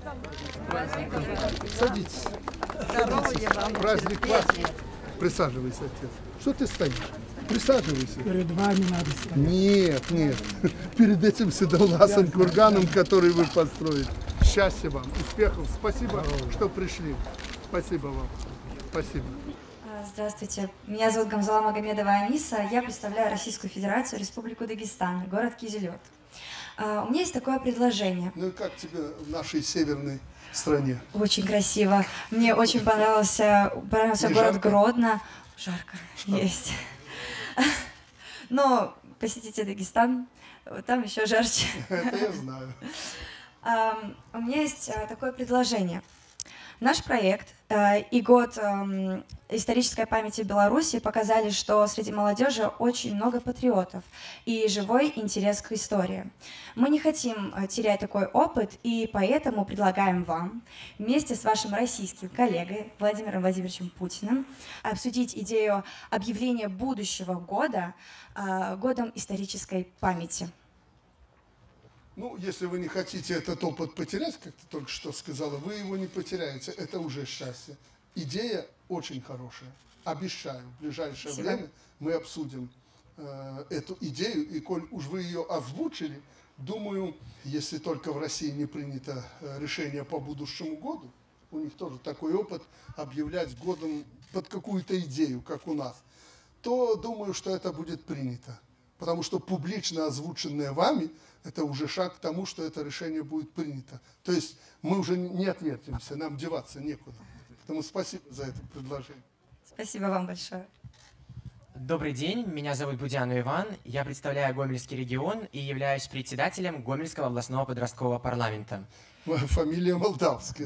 Садитесь. Праздник вас. Присаживайся, отец. Что ты стоишь? Присаживайся. Перед вами надо стоять. Нет, нет. Перед этим седовласым курганом, который вы построили. Счастья вам, успехов. Спасибо, что пришли. Спасибо вам. Спасибо. Здравствуйте. Меня зовут Гамзала Магомедова Аниса. Я представляю Российскую Федерацию, Республику Дагестан, город Кизилёрт. У меня есть такое предложение. Ну и как тебе в нашей северной стране? Очень красиво. Мне очень понравился город Гродно. Жарко. Есть. Но посетите Дагестан, там еще жарче. Это я знаю. У меня есть такое предложение. Наш проект и год исторической памяти в Беларуси показали, что среди молодежи очень много патриотов и живой интерес к истории. Мы не хотим терять такой опыт, и поэтому предлагаем вам вместе с вашим российским коллегой Владимиром Владимировичем Путиным обсудить идею объявления будущего года годом исторической памяти. Ну, если вы не хотите этот опыт потерять, как ты только что сказала, вы его не потеряете. Это уже счастье. Идея очень хорошая. Обещаю, в ближайшее время мы обсудим эту идею. И коль уж вы ее озвучили, думаю, если только в России не принято решение по будущему году, у них тоже такой опыт объявлять годом под какую-то идею, как у нас, то думаю, что это будет принято. Потому что публично озвученное вами – это уже шаг к тому, что это решение будет принято. То есть мы уже не отвертимся, нам деваться некуда. Поэтому спасибо за это предложение. Спасибо вам большое. Добрый день, меня зовут Будяну Иван, я представляю Гомельский регион и являюсь председателем Гомельского областного подросткового парламента. Фамилия молдавская.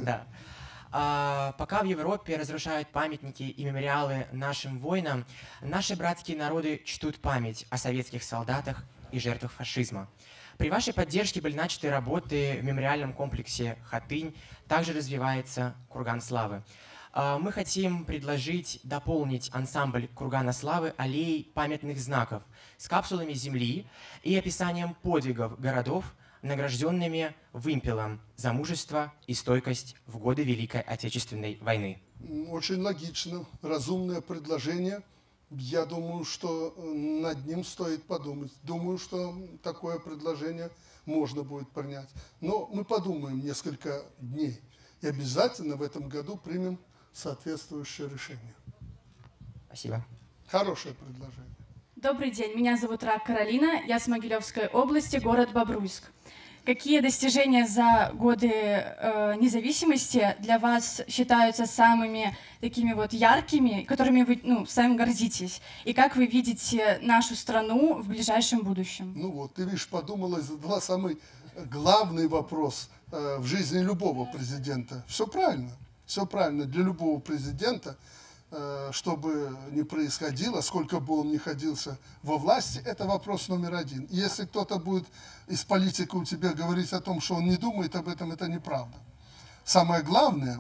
Да. Пока в Европе разрушают памятники и мемориалы нашим воинам, наши братские народы чтут память о советских солдатах и жертвах фашизма. При вашей поддержке были начаты работы в мемориальном комплексе «Хатынь», также развивается Курган Славы. Мы хотим предложить дополнить ансамбль Кургана Славы аллеей памятных знаков с капсулами земли и описанием подвигов городов, награжденными вымпелом за мужество и стойкость в годы Великой Отечественной войны. Очень логично, разумное предложение. Я думаю, что над ним стоит подумать. Думаю, что такое предложение можно будет принять. Но мы подумаем несколько дней и обязательно в этом году примем соответствующее решение. Спасибо. Хорошее предложение. Добрый день, меня зовут Рак Каролина, я с Могилевской области, город Бобруйск. Какие достижения за годы независимости для вас считаются самыми такими вот яркими, которыми вы сами гордитесь? И как вы видите нашу страну в ближайшем будущем? Ну вот, ты видишь, подумала и задала самый главный вопрос в жизни любого президента. Все правильно для любого президента. Что бы ни происходило, сколько бы он ни находился во власти, это вопрос номер один. И если кто-то будет из политика у тебя говорить о том, что он не думает об этом, это неправда. Самое главное,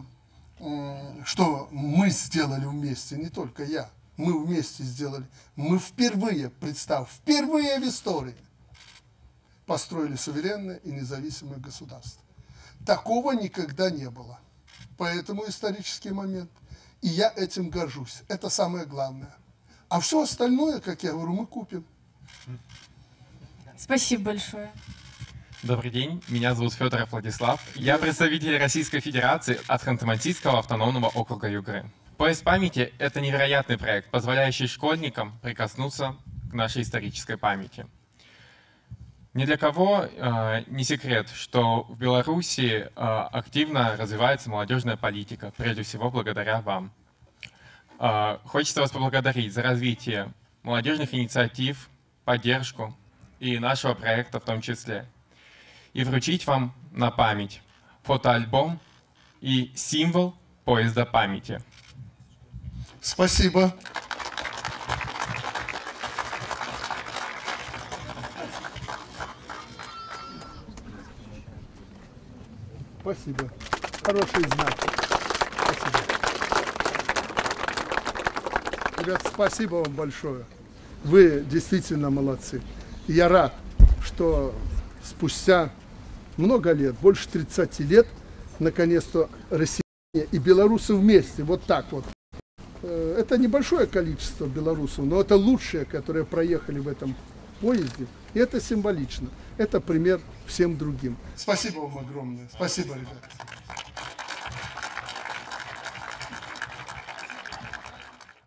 что мы сделали вместе, не только я, мы вместе сделали, мы впервые, впервые в истории построили суверенное и независимое государство. Такого никогда не было. Поэтому исторический момент. И я этим горжусь. Это самое главное. А все остальное, как я говорю, мы купим. Спасибо большое. Добрый день, меня зовут Федоров Владислав. Я представитель Российской Федерации от Ханты-Мансийского автономного округа Югры. Поезд памяти – это невероятный проект, позволяющий школьникам прикоснуться к нашей исторической памяти. Ни для кого не секрет, что в Беларуси активно развивается молодежная политика, прежде всего благодаря вам. Хочется вас поблагодарить за развитие молодежных инициатив, поддержку и нашего проекта в том числе. И вручить вам на память фотоальбом и символ поезда памяти. Спасибо. Спасибо. Хороший знак. Спасибо. Ребят, спасибо вам большое. Вы действительно молодцы. И я рад, что спустя много лет, больше 30 лет, наконец-то россияне и белорусы вместе, вот так вот. Это небольшое количество белорусов, но это лучшие, которые проехали в этом поезде. И это символично. Это пример всем другим. Спасибо вам огромное. Спасибо, ребята.